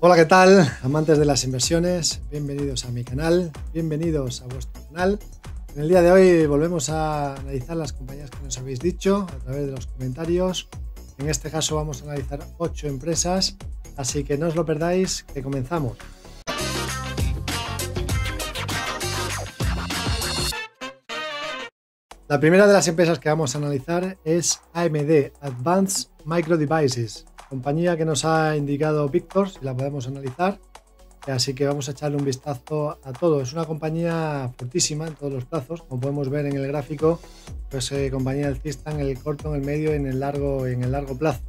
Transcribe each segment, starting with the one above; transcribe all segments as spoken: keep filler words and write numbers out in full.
Hola, ¿qué tal? Amantes de las inversiones, bienvenidos a mi canal, bienvenidos a vuestro canal. En el día de hoy volvemos a analizar las compañías que nos habéis dicho a través de los comentarios. En este caso vamos a analizar ocho empresas, así que no os lo perdáis, que comenzamos. La primera de las empresas que vamos a analizar es A M D, Advanced Micro Devices, compañía que nos ha indicado Víctor, si la podemos analizar, así que vamos a echarle un vistazo a todo. Es una compañía fortísima en todos los plazos, como podemos ver en el gráfico, pues eh, compañía alcista en el corto, en el medio y en el largo, en el largo plazo.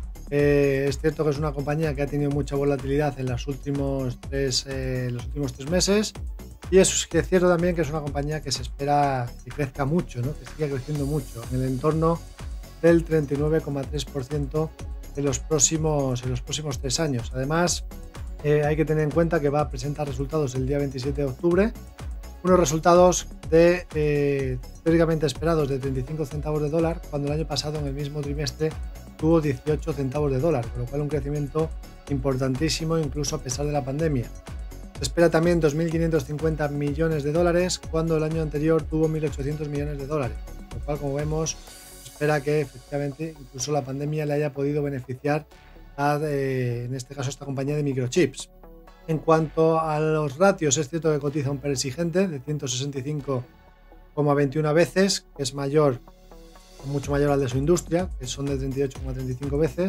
Eh, es cierto que es una compañía que ha tenido mucha volatilidad en los últimos tres, eh, los últimos tres meses. Y es cierto también que es una compañía que se espera que crezca mucho, ¿no? Que siga creciendo mucho, en el entorno del treinta y nueve coma tres por ciento en los próximos, en los próximos tres años. Además, eh, hay que tener en cuenta que va a presentar resultados el día veintisiete de octubre, unos resultados de, eh, teóricamente esperados de treinta y cinco centavos de dólar, cuando el año pasado en el mismo trimestre tuvo dieciocho centavos de dólar, con lo cual un crecimiento importantísimo incluso a pesar de la pandemia. Se espera también dos mil quinientos cincuenta millones de dólares cuando el año anterior tuvo mil ochocientos millones de dólares, lo cual, como vemos, se espera que efectivamente incluso la pandemia le haya podido beneficiar a, eh, en este caso, esta compañía de microchips. En cuanto a los ratios, es cierto que cotiza un PER exigente de ciento sesenta y cinco coma veintiuna veces, que es mayor, mucho mayor al de su industria, que son de treinta y ocho coma treinta y cinco veces.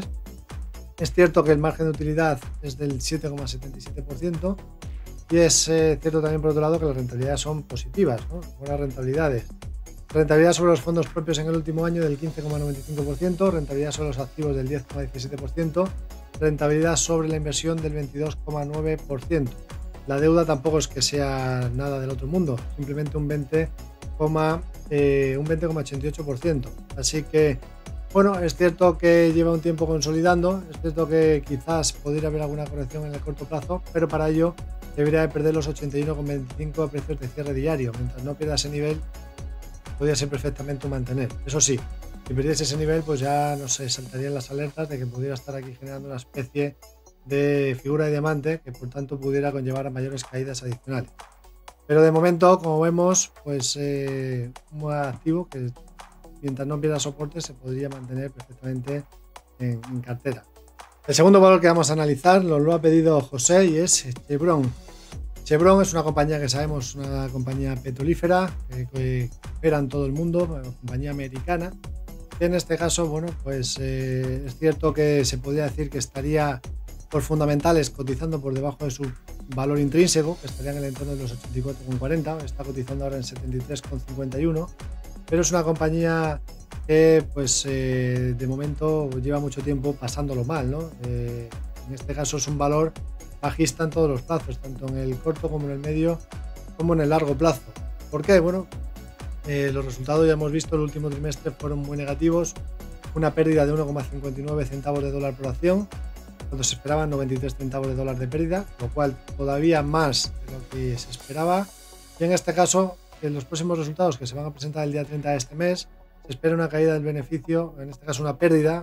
Es cierto que el margen de utilidad es del siete coma setenta y siete por ciento. Y es eh, cierto también, por otro lado, que las rentabilidades son positivas, ¿no? Buenas rentabilidades. Rentabilidad sobre los fondos propios en el último año del quince coma noventa y cinco por ciento, rentabilidad sobre los activos del diez coma diecisiete por ciento, rentabilidad sobre la inversión del veintidós coma nueve por ciento. La deuda tampoco es que sea nada del otro mundo, simplemente un veinte coma ochenta y ocho por ciento. Así que, bueno, es cierto que lleva un tiempo consolidando, es cierto que quizás podría haber alguna corrección en el corto plazo, pero para ello debería de perder los ochenta y uno coma veinticinco a precios de cierre diario. Mientras no pierda ese nivel, podría ser perfectamente un mantener. Eso sí, si perdiese ese nivel, pues ya no sé, saltarían las alertas de que pudiera estar aquí generando una especie de figura de diamante que por tanto pudiera conllevar a mayores caídas adicionales. Pero de momento, como vemos, pues eh, un activo que mientras no pierda soporte se podría mantener perfectamente en, en cartera. El segundo valor que vamos a analizar nos lo ha pedido José y es Chevron. Chevron es una compañía que sabemos, una compañía petrolífera que, que opera en todo el mundo, una compañía americana. En este caso, bueno, pues eh, es cierto que se podría decir que estaría por fundamentales cotizando por debajo de su valor intrínseco, que estaría en el entorno de los ochenta y cuatro coma cuarenta, está cotizando ahora en setenta y tres coma cincuenta y uno, pero es una compañía que pues eh, de momento lleva mucho tiempo pasándolo mal, ¿no? Eh, en este caso es un valor bajista en todos los plazos, tanto en el corto como en el medio, como en el largo plazo. ¿Por qué? Bueno, eh, los resultados ya hemos visto, el último trimestre fueron muy negativos, una pérdida de uno coma cincuenta y nueve centavos de dólar por acción, cuando se esperaban noventa y tres centavos de dólar de pérdida, lo cual todavía más de lo que se esperaba. Y en este caso, en los próximos resultados que se van a presentar el día treinta de este mes, se espera una caída del beneficio, en este caso una pérdida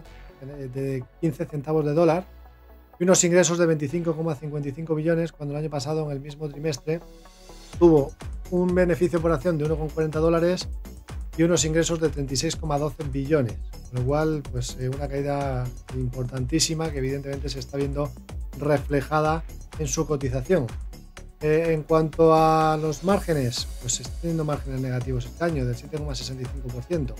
de quince centavos de dólar y unos ingresos de veinticinco coma cincuenta y cinco billones, cuando el año pasado en el mismo trimestre tuvo un beneficio por acción de uno coma cuarenta dólares y unos ingresos de treinta y seis coma doce billones, con lo cual pues una caída importantísima que evidentemente se está viendo reflejada en su cotización. Eh, en cuanto a los márgenes, pues está teniendo márgenes negativos este año del siete coma sesenta y cinco por ciento.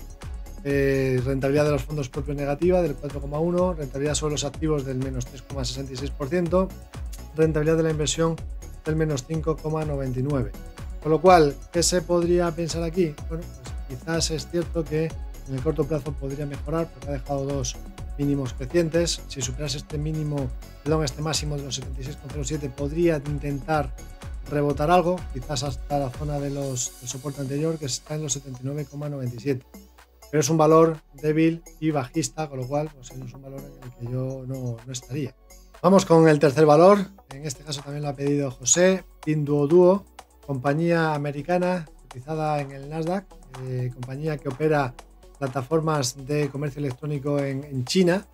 Eh, rentabilidad de los fondos propios negativa del cuatro coma uno por ciento, rentabilidad sobre los activos del menos tres coma sesenta y seis por ciento, rentabilidad de la inversión del menos cinco coma noventa y nueve por ciento. Con lo cual, ¿qué se podría pensar aquí? Bueno, pues quizás es cierto que en el corto plazo podría mejorar porque ha dejado dos mínimos crecientes. Si superase este mínimo, perdón, este máximo de los setenta y seis coma cero siete, podría intentar rebotar algo, quizás hasta la zona de los, del soporte anterior, que está en los setenta y nueve coma noventa y siete. Pero es un valor débil y bajista, con lo cual pues, no es un valor en el que yo no, no estaría. Vamos con el tercer valor, en este caso también lo ha pedido José, Pinduoduo, compañía americana cotizada en el Nasdaq, eh, compañía que opera plataformas de comercio electrónico en, en China.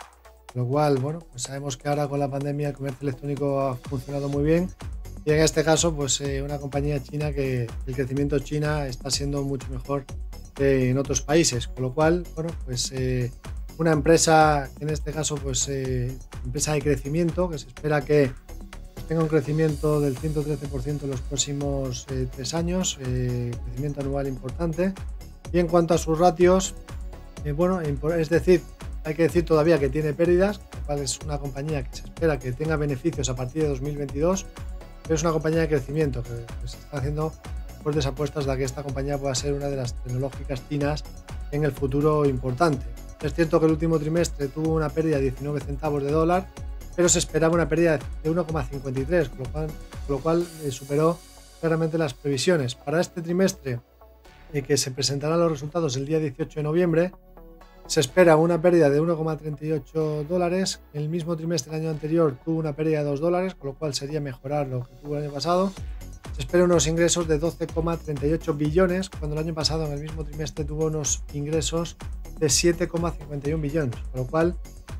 Lo cual, bueno, pues sabemos que ahora con la pandemia el comercio electrónico ha funcionado muy bien y en este caso, pues eh, una compañía china que el crecimiento china está siendo mucho mejor que en otros países, con lo cual, bueno, pues eh, una empresa, en este caso, pues eh, empresa de crecimiento, que se espera que tenga un crecimiento del ciento trece por ciento en los próximos eh, tres años, eh, crecimiento anual importante. Y en cuanto a sus ratios, eh, bueno, es decir, hay que decir todavía que tiene pérdidas, lo cual es una compañía que se espera que tenga beneficios a partir de dos mil veintidós, pero es una compañía de crecimiento que pues, está haciendo fuertes apuestas de que esta compañía pueda ser una de las tecnológicas chinas en el futuro importante. Es cierto que el último trimestre tuvo una pérdida de diecinueve centavos de dólar, pero se esperaba una pérdida de uno coma cincuenta y tres, con lo cual, con lo cual eh, superó claramente las previsiones. Para este trimestre, eh, que se presentarán los resultados el día dieciocho de noviembre, se espera una pérdida de uno coma treinta y ocho dólares. El mismo trimestre del año anterior tuvo una pérdida de dos dólares, con lo cual sería mejorar lo que tuvo el año pasado. Se espera unos ingresos de doce coma treinta y ocho billones, cuando el año pasado en el mismo trimestre tuvo unos ingresos de siete coma cincuenta y uno billones, con lo cual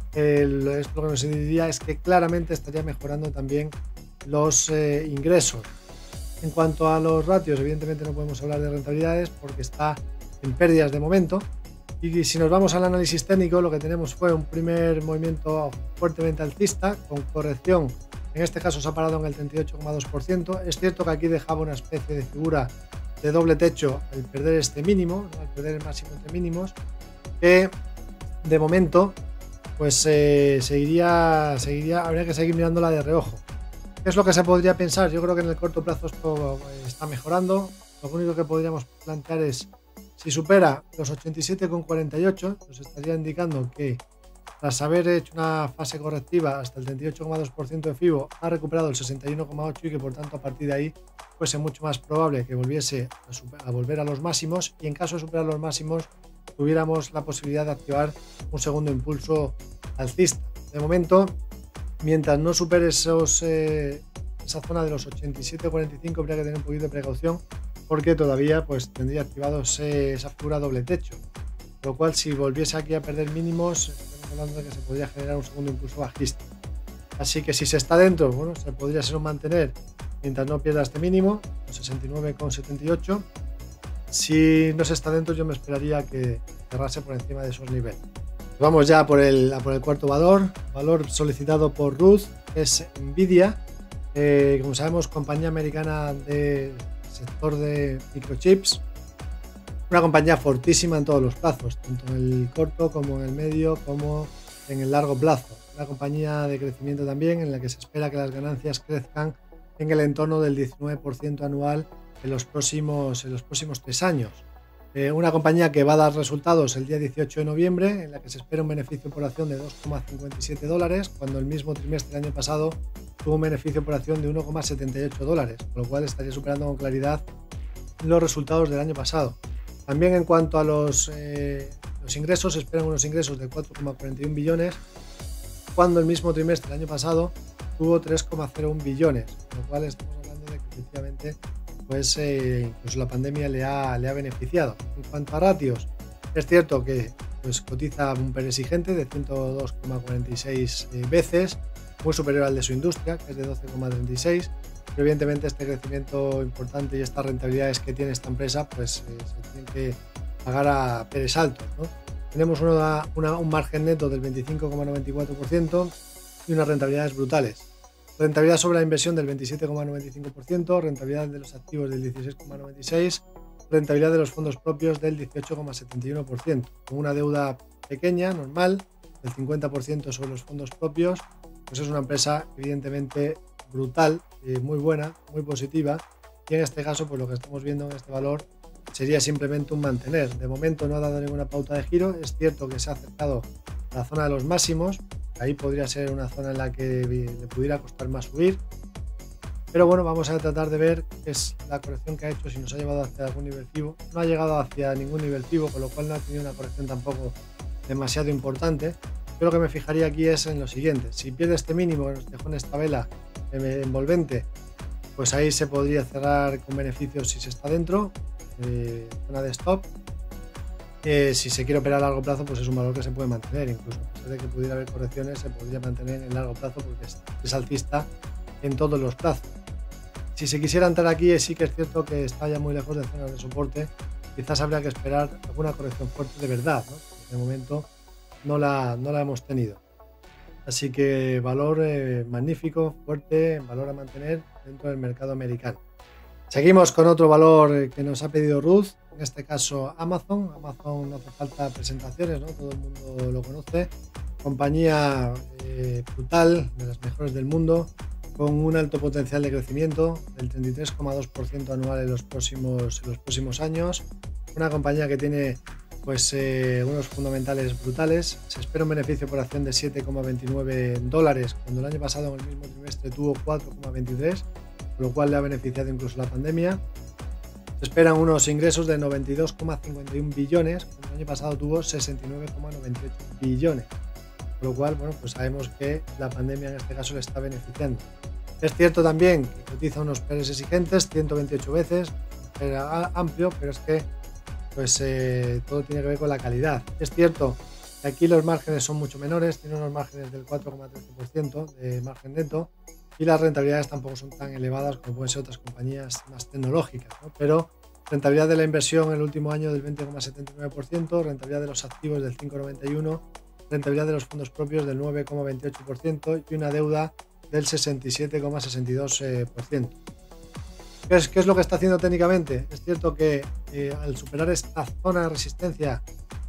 el, esto lo que nos diría es que claramente estaría mejorando también los eh, ingresos. En cuanto a los ratios, evidentemente no podemos hablar de rentabilidades porque está en pérdidas de momento. Y si nos vamos al análisis técnico, lo que tenemos fue un primer movimiento fuertemente alcista, con corrección. En este caso se ha parado en el treinta y ocho coma dos por ciento. Es cierto que aquí dejaba una especie de figura de doble techo al perder este mínimo, ¿no? Al perder el máximo entre mínimos, que de momento pues eh, seguiría, seguiría, habría que seguir mirándola de reojo. ¿Qué es lo que se podría pensar? Yo creo que en el corto plazo esto está mejorando. Lo único que podríamos plantear es, si supera los ochenta y siete coma cuarenta y ocho, nos estaría indicando que tras haber hecho una fase correctiva hasta el treinta y ocho coma dos por ciento de FIBO, ha recuperado el sesenta y uno coma ocho por ciento y que por tanto a partir de ahí fuese mucho más probable que volviese a, super, a volver a los máximos, y en caso de superar los máximos tuviéramos la posibilidad de activar un segundo impulso alcista. De momento, mientras no supere esos, eh, esa zona de los ochenta y siete coma cuarenta y cinco, habría que tener un poquito de precaución porque todavía pues tendría activado ese, esa figura doble techo, lo cual si volviese aquí a perder mínimos estamos hablando de que se podría generar un segundo impulso bajista. Así que si se está dentro, bueno, se podría ser un mantener mientras no pierda este mínimo, los sesenta y nueve coma setenta y ocho. Si no se está dentro, yo me esperaría que cerrase por encima de esos niveles. Vamos ya por el, por el cuarto valor, valor solicitado por Ruth, es Nvidia, eh, como sabemos, compañía americana de sector de microchips, una compañía fortísima en todos los plazos, tanto en el corto como en el medio como en el largo plazo. Una compañía de crecimiento también en la que se espera que las ganancias crezcan en el entorno del diecinueve por ciento anual en los próximos, en los próximos tres años. Eh, una compañía que va a dar resultados el día dieciocho de noviembre, en la que se espera un beneficio por acción de dos coma cincuenta y siete dólares, cuando el mismo trimestre del año pasado tuvo un beneficio por acción de uno coma setenta y ocho dólares, con lo cual estaría superando con claridad los resultados del año pasado. También en cuanto a los, eh, los ingresos, se esperan unos ingresos de cuatro coma cuarenta y uno billones, cuando el mismo trimestre del año pasado tuvo tres coma cero uno billones, con lo cual estamos hablando de que efectivamente pues eh, incluso la pandemia le ha, le ha beneficiado. En cuanto a ratios, es cierto que pues, cotiza un PER exigente de ciento dos coma cuarenta y seis eh, veces, muy superior al de su industria, que es de doce coma treinta y seis, pero evidentemente este crecimiento importante y estas rentabilidades que tiene esta empresa pues eh, se tienen que pagar a PERes altos, ¿no? Tenemos una, una, un margen neto del veinticinco coma noventa y cuatro por ciento y unas rentabilidades brutales. Rentabilidad sobre la inversión del veintisiete coma noventa y cinco por ciento, rentabilidad de los activos del dieciséis coma noventa y seis por ciento, rentabilidad de los fondos propios del dieciocho coma setenta y uno por ciento. Con una deuda pequeña, normal, del cincuenta por ciento sobre los fondos propios, pues es una empresa evidentemente brutal, eh, muy buena, muy positiva, y en este caso pues lo que estamos viendo en este valor sería simplemente un mantener. De momento no ha dado ninguna pauta de giro, es cierto que se ha acercado a la zona de los máximos, ahí podría ser una zona en la que le pudiera costar más subir, pero bueno, vamos a tratar de ver qué es la corrección que ha hecho, si nos ha llevado hacia algún nivel FIBO. No ha llegado hacia ningún nivel FIBO, con lo cual no ha tenido una corrección tampoco demasiado importante. Yo lo que me fijaría aquí es en lo siguiente: si pierde este mínimo que nos dejó en esta vela envolvente, pues ahí se podría cerrar con beneficios si se está dentro, eh, zona de stop. Eh, si se quiere operar a largo plazo, pues es un valor que se puede mantener, incluso a pesar de que pudiera haber correcciones, se podría mantener en largo plazo porque es, es alcista en todos los plazos. Si se quisiera entrar aquí, sí que es cierto que está ya muy lejos de zonas de soporte, quizás habría que esperar alguna corrección fuerte de verdad, ¿no? De momento no la, no la hemos tenido. Así que valor eh, magnífico, fuerte, valor a mantener dentro del mercado americano. Seguimos con otro valor que nos ha pedido Ruth, en este caso Amazon. Amazon no hace falta presentaciones, ¿no? Todo el mundo lo conoce. Compañía eh, brutal, de las mejores del mundo, con un alto potencial de crecimiento del treinta y tres coma dos por ciento anual en los próximos, en los próximos años. Una compañía que tiene pues eh, unos fundamentales brutales. Se espera un beneficio por acción de siete coma veintinueve dólares, cuando el año pasado en el mismo trimestre tuvo cuatro coma veintitrés, con lo cual le ha beneficiado incluso la pandemia. Se esperan unos ingresos de noventa y dos coma cincuenta y uno billones, cuando el año pasado tuvo sesenta y nueve coma noventa y ocho billones, con lo cual, bueno, pues sabemos que la pandemia en este caso le está beneficiando. Es cierto también que cotiza unos P E exigentes, ciento veintiocho veces, era amplio, pero es que pues eh, todo tiene que ver con la calidad. Es cierto que aquí los márgenes son mucho menores, tiene unos márgenes del cuatro coma trece por ciento de margen neto y las rentabilidades tampoco son tan elevadas como pueden ser otras compañías más tecnológicas, ¿no? Pero rentabilidad de la inversión en el último año del veinte coma setenta y nueve por ciento, rentabilidad de los activos del cinco coma noventa y uno por ciento, rentabilidad de los fondos propios del nueve coma veintiocho por ciento y una deuda del sesenta y siete coma sesenta y dos por ciento. ¿Qué es, ¿Qué es lo que está haciendo técnicamente? Es cierto que eh, al superar esta zona de resistencia,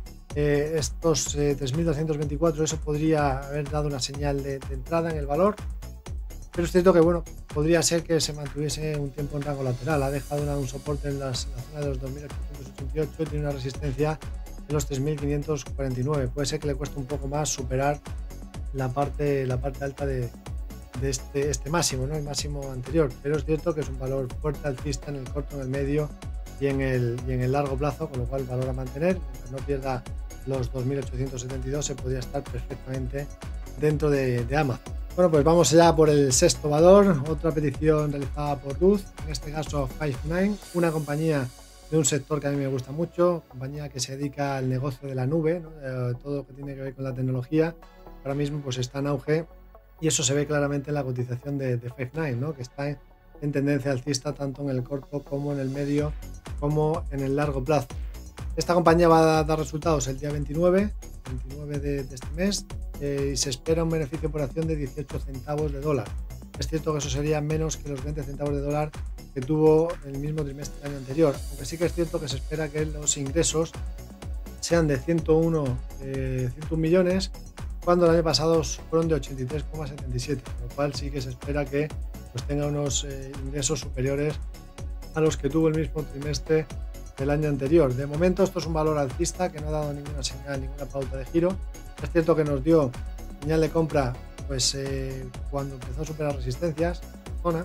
eh, estos eh, tres mil doscientos veinticuatro, eso podría haber dado una señal de, de entrada en el valor, pero es cierto que bueno, podría ser que se mantuviese un tiempo en rango lateral. Ha dejado una, un soporte en, las, en la zona de los dos mil ochocientos ochenta y ocho y tiene una resistencia en los tres mil quinientos cuarenta y nueve. Puede ser que le cueste un poco más superar la parte, la parte alta de de este, este máximo, ¿no? El máximo anterior, pero es cierto que es un valor fuerte alcista en el corto, en el medio y en el, y en el largo plazo, con lo cual valor a mantener. Mientras no pierda los dos mil ochocientos setenta y dos, se podría estar perfectamente dentro de, de Amazon. Bueno, pues vamos ya por el sexto valor, otra petición realizada por Ruth, en este caso Five Nine, una compañía de un sector que a mí me gusta mucho, compañía que se dedica al negocio de la nube, ¿no? Eh, todo lo que tiene que ver con la tecnología. Ahora mismo pues está en auge. Y eso se ve claramente en la cotización de, de Five Nine, ¿no? Que está en, en tendencia alcista tanto en el corto como en el medio como en el largo plazo. Esta compañía va a dar resultados el día veintinueve, veintinueve de, de este mes eh, y se espera un beneficio por acción de dieciocho centavos de dólar. Es cierto que eso sería menos que los veinte centavos de dólar que tuvo el mismo trimestre del año anterior, aunque sí que es cierto que se espera que los ingresos sean de ciento uno, eh, ciento uno millones, cuando el año pasado fueron de ochenta y tres coma setenta y siete, con lo cual sí que se espera que pues, tenga unos eh, ingresos superiores a los que tuvo el mismo trimestre del año anterior. De momento esto es un valor alcista que no ha dado ninguna señal, ninguna pauta de giro. Es cierto que nos dio señal de compra pues eh, cuando empezó a superar resistencias, zona,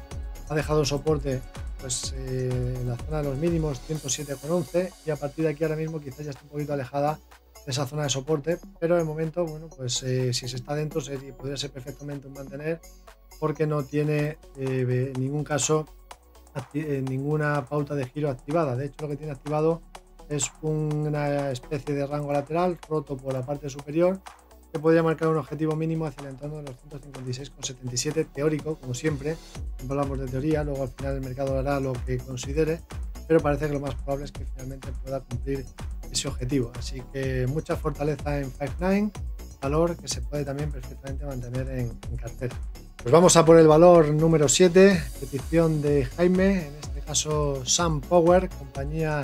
ha dejado un soporte pues eh, en la zona de los mínimos ciento siete coma once y a partir de aquí ahora mismo quizás ya está un poquito alejada de esa zona de soporte, pero de momento, bueno, pues eh, si se está dentro sería, podría ser perfectamente un mantener porque no tiene eh, en ningún caso eh, ninguna pauta de giro activada. De hecho, lo que tiene activado es una especie de rango lateral roto por la parte superior que podría marcar un objetivo mínimo hacia el entorno de los ciento cincuenta y seis coma setenta y siete, teórico, como siempre. Siempre hablamos de teoría, luego al final el mercado hará lo que considere, pero parece que lo más probable es que finalmente pueda cumplir ese objetivo. Así que mucha fortaleza en Five Nine, valor que se puede también perfectamente mantener en, en cartera. Pues vamos a por el valor número siete, petición de Jaime, en este caso SunPower, compañía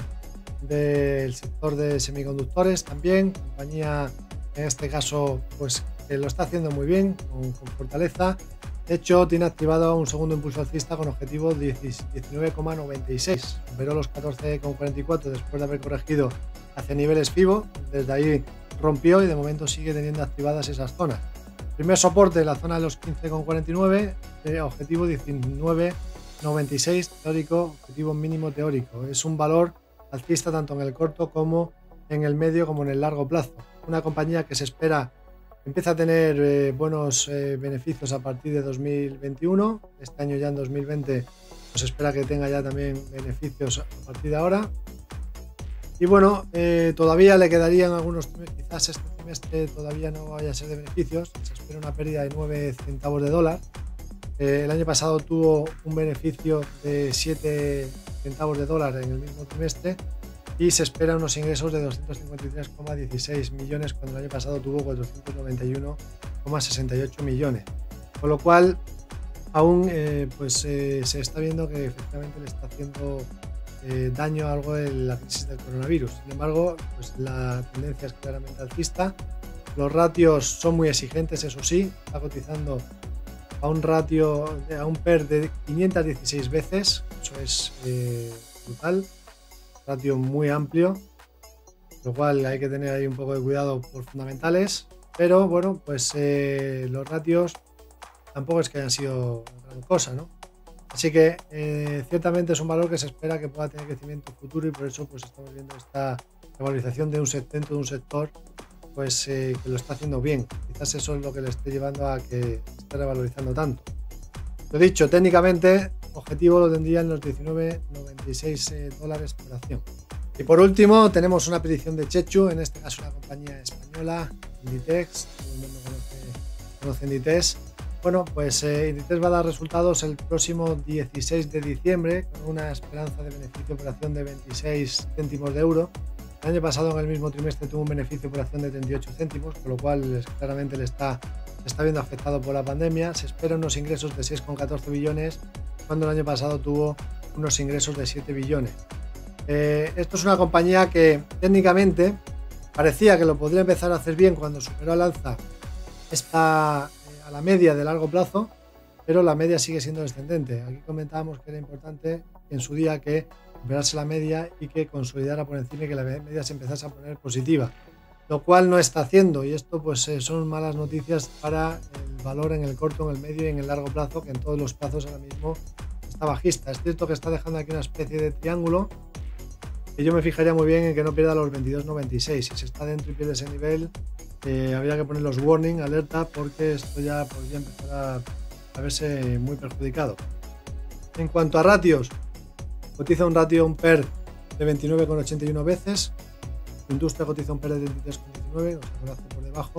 del sector de semiconductores también, compañía en este caso pues que lo está haciendo muy bien, con, con fortaleza. De hecho, tiene activado un segundo impulso alcista con objetivo diecinueve coma noventa y seis. Superó los catorce coma cuarenta y cuatro después de haber corregido hacia niveles FIBO. Desde ahí rompió y de momento sigue teniendo activadas esas zonas. Primer soporte, la zona de los quince coma cuarenta y nueve, eh, objetivo diecinueve coma noventa y seis, teórico, objetivo mínimo teórico. Es un valor alcista tanto en el corto como en el medio como en el largo plazo. Una compañía que se espera empieza a tener eh, buenos eh, beneficios a partir de dos mil veintiuno. Este año ya en dos mil veinte pues espera que tenga ya también beneficios a partir de ahora. Y bueno, eh, todavía le quedarían algunos, quizás este trimestre todavía no vaya a ser de beneficios, se espera una pérdida de nueve centavos de dólar. Eh, el año pasado tuvo un beneficio de siete centavos de dólar en el mismo trimestre y se espera unos ingresos de doscientos cincuenta y tres coma dieciséis millones cuando el año pasado tuvo cuatrocientos noventa y uno coma sesenta y ocho millones. Con lo cual, aún eh, pues, eh, se está viendo que efectivamente le está haciendo eh, daño a algo de la crisis del coronavirus. Sin embargo, pues, la tendencia es claramente alcista. Los ratios son muy exigentes, eso sí, está cotizando a un ratio, a un P E R de quinientas dieciséis veces, eso es eh, brutal, ratio muy amplio, lo cual hay que tener ahí un poco de cuidado por fundamentales, pero bueno, pues eh, los ratios tampoco es que hayan sido gran cosa, ¿no? Así que eh, ciertamente es un valor que se espera que pueda tener crecimiento futuro y por eso pues estamos viendo esta revalorización de un dentro de un sector pues eh, que lo está haciendo bien. Quizás eso es lo que le esté llevando a que se esté revalorizando tanto. Lo dicho, técnicamente objetivo lo tendría en los diecinueve noventa y seis eh, dólares por acción. Y por último tenemos una petición de Chechu, en este caso una compañía española, Inditex, todo el mundo conoce, conoce Inditex. Bueno, pues eh, Inditex va a dar resultados el próximo dieciséis de diciembre con una esperanza de beneficio por acción de veintiséis céntimos de euro. El año pasado en el mismo trimestre tuvo un beneficio por acción de treinta y ocho céntimos, con lo cual claramente le está, se está viendo afectado por la pandemia. Se esperan unos ingresos de seis coma catorce billones, cuando el año pasado tuvo unos ingresos de siete billones. Eh, esto es una compañía que técnicamente parecía que lo podría empezar a hacer bien cuando superó al alza esta, eh, a la media de largo plazo, pero la media sigue siendo descendente. Aquí comentábamos que era importante en su día que recuperarse la media y que consolidara por encima y que la media se empezase a poner positiva, lo cual no está haciendo, y esto pues eh, son malas noticias para el valor en el corto, en el medio y en el largo plazo, que en todos los plazos ahora mismo está bajista. Es cierto que está dejando aquí una especie de triángulo que yo me fijaría muy bien en que no pierda los veintidós noventa y seis. Si se está dentro y pierde ese nivel, eh, habría que poner los warning, alerta, porque esto ya podría empezar a, a verse muy perjudicado. En cuanto a ratios, cotiza un ratio, un P E R de veintinueve coma ochenta y uno veces. Industria cotiza un P E R de treinta y tres coma diecinueve, o sea que lo hace por debajo.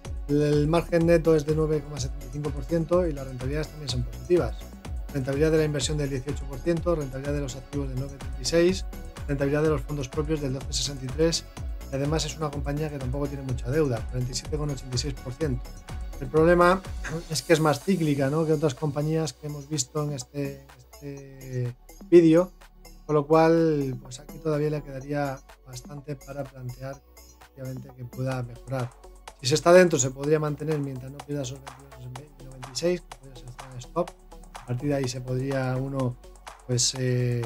El margen neto es de nueve coma setenta y cinco por ciento y las rentabilidades también son positivas. Rentabilidad de la inversión del dieciocho por ciento, rentabilidad de los activos del nueve coma treinta y seis por ciento, rentabilidad de los fondos propios del doce coma sesenta y tres por ciento y además es una compañía que tampoco tiene mucha deuda, cuarenta y siete coma ochenta y seis por ciento. El problema es que es más cíclica, ¿no?, que otras compañías que hemos visto en este, este vídeo, con lo cual pues aquí todavía le quedaría bastante para plantear efectivamente que pueda mejorar. Si se está dentro se podría mantener mientras no pierda esos veintidós noventa y seis, que podría ser zona de stop. A partir de ahí se podría uno pues eh,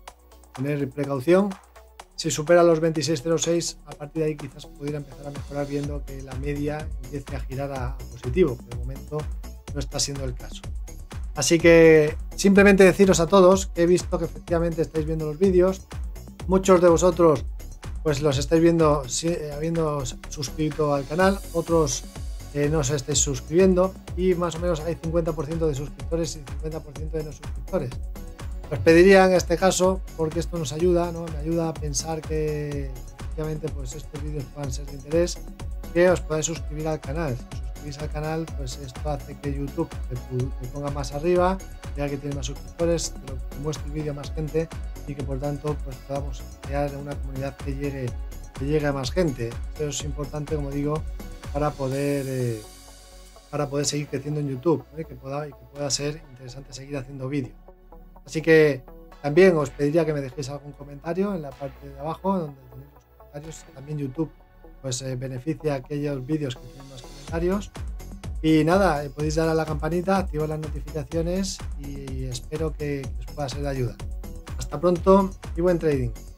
tener precaución. Si supera los veintiséis cero seis, a partir de ahí quizás pudiera empezar a mejorar viendo que la media empiece a girar a, a positivo, que de momento no está siendo el caso. Así que simplemente deciros a todos que he visto que efectivamente estáis viendo los vídeos. Muchos de vosotros pues los estáis viendo si, eh, habiendo suscrito al canal, otros eh, no os estáis suscribiendo y más o menos hay cincuenta por ciento de suscriptores y cincuenta por ciento de no suscriptores. Os pediría en este caso, porque esto nos ayuda, ¿no?, me ayuda a pensar que efectivamente pues estos vídeos puedan ser de interés, que os podáis suscribir al canal. Si os suscribís al canal, pues esto hace que YouTube te, te ponga más arriba, ya que tiene más suscriptores, que, lo, que muestre el vídeo a más gente y que por tanto pues podamos crear una comunidad que llegue, que llegue a más gente. Esto es importante, como digo, para poder eh, para poder seguir creciendo en YouTube, ¿eh? que pueda y que pueda ser interesante seguir haciendo vídeos. Así que también os pediría que me dejéis algún comentario en la parte de abajo donde tenéis los comentarios. También YouTube pues eh, beneficia a aquellos vídeos que tienen más comentarios. Y nada, eh, podéis dar a la campanita, activar las notificaciones y espero que, que os pueda ser de ayuda. Hasta pronto y buen trading.